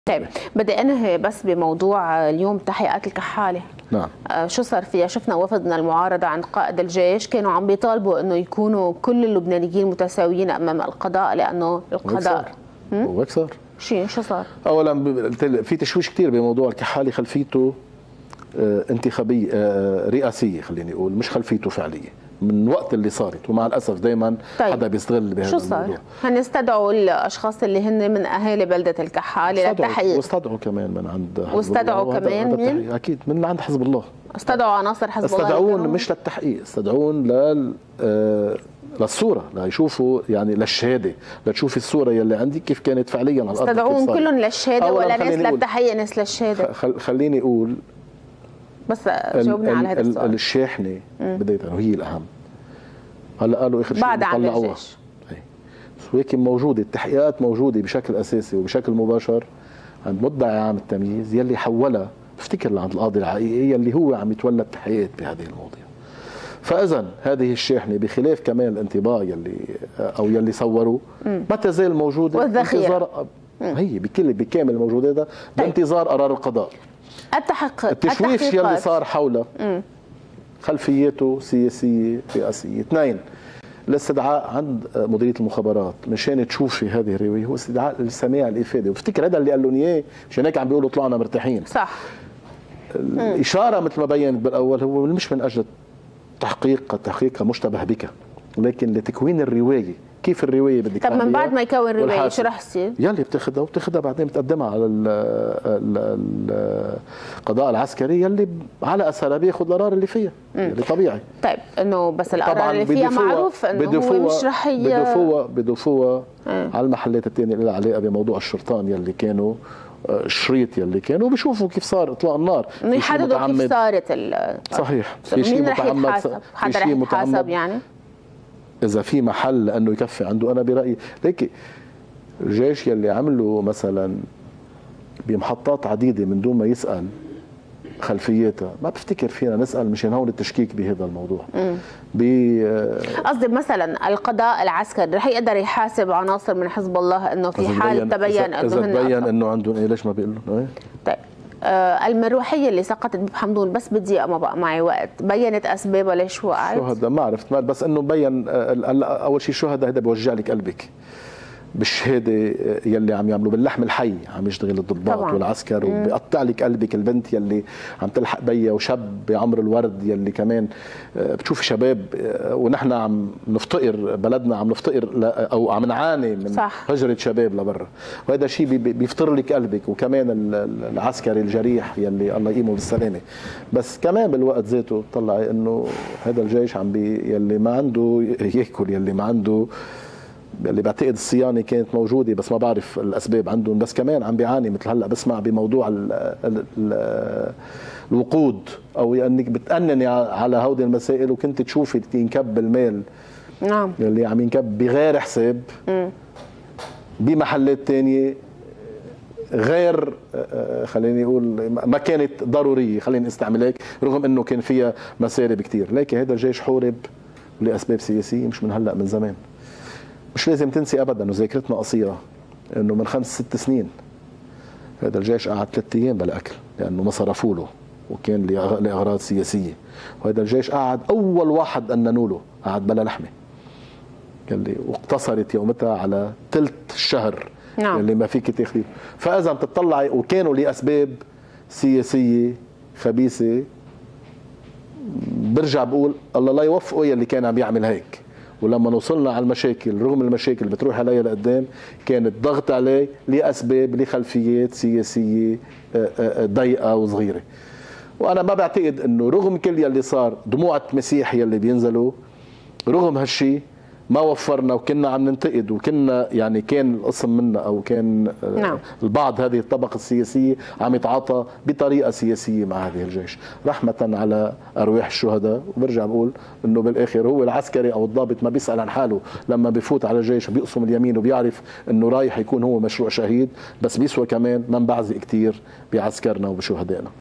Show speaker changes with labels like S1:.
S1: طيب بدي انهي بس بموضوع اليوم تحقيقات الكحاله.
S2: نعم.
S1: شو صار فيها؟ شفنا وفد من المعارضه عند قائد الجيش كانوا عم بيطالبوا انه يكونوا كل اللبنانيين متساويين امام القضاء لانه القضاء
S2: وهيك صار.
S1: شو صار؟
S2: اولا في تشويش كثير بموضوع الكحاله، خلفيته انتخابيه رئاسيه، خليني اقول، مش خلفيته فعليه من وقت اللي صارت، ومع الاسف دائما
S1: طيب.
S2: حدا بيستغل بهذا الموضوع.
S1: شو صار؟ هنستدعوا الاشخاص اللي هن من اهالي بلده الكحاله للتحقيق،
S2: واستدعوا كمان من عند حزب
S1: واستدعوا
S2: الله،
S1: كمان مين؟
S2: اكيد من عند حزب الله.
S1: استدعوا عناصر حزب الله،
S2: استدعون مش للتحقيق، استدعون للصوره، ليشوفوا يعني للشهاده، لتشوفي الصوره يلي عندي كيف كانت فعليا على الارض.
S1: استدعون كلهم للشهاده ولا ناس للتحقيق ناس للشهاده؟
S2: خليني اقول
S1: بس جاوبنا على هذا السؤال.
S2: الشاحنه بدايه وهي الاهم. هلا قالوا اخر شيء
S1: بعد عند
S2: طلعوها، ولكن موجوده التحقيقات، موجوده بشكل اساسي وبشكل مباشر عند مدعي عام التمييز يلي حولها بفتكر لعند القاضي الحقيقي يلي هو عم يتولى التحقيقات بهذه المواضيع. فاذا هذه الشاحنه بخلاف كمان الانطباع يلي او يلي صوروا ما تزال موجوده
S1: والذخيره
S2: هي بكامل موجوداتها بانتظار قرار القضاء. التشويش يلي صار حولها خلفيته سياسيه رئاسيه. اثنين، الاستدعاء عند مديريه المخابرات مشان تشوفي هذه الروايه هو استدعاء لسماع الافاده، وبفتكر هذا اللي قال لهم اياه مشان هيك عم بيقولوا طلعنا مرتاحين.
S1: صح.
S2: الاشاره مثل ما بينت بالاول هو مش من اجل تحقيق مشتبه بك، ولكن لتكوين الروايه، كيف الروايه بدك
S1: طب من بعد ما يكون روايه شو رح يصير؟
S2: يلي بتاخذها بعدين بتقدمها على القضاء العسكري يلي على اثرها بياخذ القرار اللي فيها اللي طبيعي.
S1: طيب انه بس القرار اللي فيها معروف انه هو مش رح
S2: بدفوها على المحلات الثانيه اللي لها علاقه بموضوع الشرطان يلي كانوا الشريط يلي كانوا بيشوفوا كيف صار اطلاق النار،
S1: يحددوا كيف صارت
S2: صحيح. في شيء متعمد،
S1: حدا رح يتحاسب يعني
S2: اذا في محل لانه يكفي عنده. انا برايي ليك الجيش يلي عملوا مثلا بمحطات عديده من دون ما يسال خلفياتها، ما بفتكر فينا نسال مشان هون التشكيك بهذا الموضوع.
S1: قصدي مثلا القضاء العسكري رح يقدر يحاسب عناصر من حزب الله انه في حال تبين انه
S2: تبين انه عندهم ليش ما بيقول لهم؟
S1: طيب المروحيه اللي سقطت بحمدون بس بدقيقه ما بقى معي وقت، بينت اسبابها ليش وقعت؟
S2: شهداء ما عرفت، بس انه بين اول شيء شهداء هذا بيوجع لك قلبك بالشهاده يلي عم يعملوا باللحم الحي، عم يشتغل الضباط والعسكر، وبيقطع لك قلبك البنت يلي عم تلحق بيها، وشاب بعمر الورد يلي كمان بتشوفي شباب، ونحن عم نفتقر بلدنا، عم نفتقر او عم نعاني من هجره شباب لبرا، وهذا شيء بيفطر لك قلبك. وكمان العسكري الجريح يلي الله يقيمه بالسلامه. بس كمان بالوقت ذاته طلعي انه هذا الجيش عم يلي ما عنده ياكل، يلي ما عنده، اللي بعتقد الصيانه كانت موجوده بس ما بعرف الاسباب عندهم، بس كمان عم بيعاني مثل هلا بسمع بموضوع الوقود، او انك بتأنني على هودي المسائل وكنت تشوفي ينكب المال اللي عم ينكب بغير حساب بمحلات ثانيه غير خليني اقول ما كانت ضروريه، خليني استعمل هيك، رغم انه كان فيها مسارب كثير. لكن هذا الجيش حورب لاسباب سياسيه مش من هلا، من زمان. مش لازم تنسي ابدا انه ذاكرتنا قصيره، انه من 5-6 سنين هذا الجيش قعد 3 ايام بلا اكل لانه ما صرفوا له وكان لاغراض سياسيه، وهذا الجيش قعد اول واحد اننوا له قعد بلا لحمه اللي واقتصرت يومتها على ثلث الشهر اللي ما فيك تاخذيه. فاذا بتطلعي وكانوا لاسباب سياسيه خبيثه، برجع بقول الله لا يوفقه يلي كان عم يعمل هيك. ولما وصلنا على المشاكل، رغم المشاكل اللي بتروح عليها لقدام، كان الضغط عليه لاسباب لخلفيات سياسيه ضيقه وصغيره. وانا ما بعتقد انه رغم كل يلي صار، دموع مسيح يلي بينزلوا، رغم هالشيء ما وفرنا وكنا عم ننتقد وكنا يعني كان القسم منا او كان البعض هذه الطبقه السياسيه عم يتعاطى بطريقه سياسيه مع هذه الجيش رحمه على ارواح الشهداء. وبرجع بقول انه بالاخر هو العسكري او الضابط ما بيسال عن حاله لما بفوت على الجيش وبيقسم اليمين وبيعرف انه رايح يكون هو مشروع شهيد، بس بيسوى كمان ما نبعزق كثير بعسكرنا وبشهدائنا.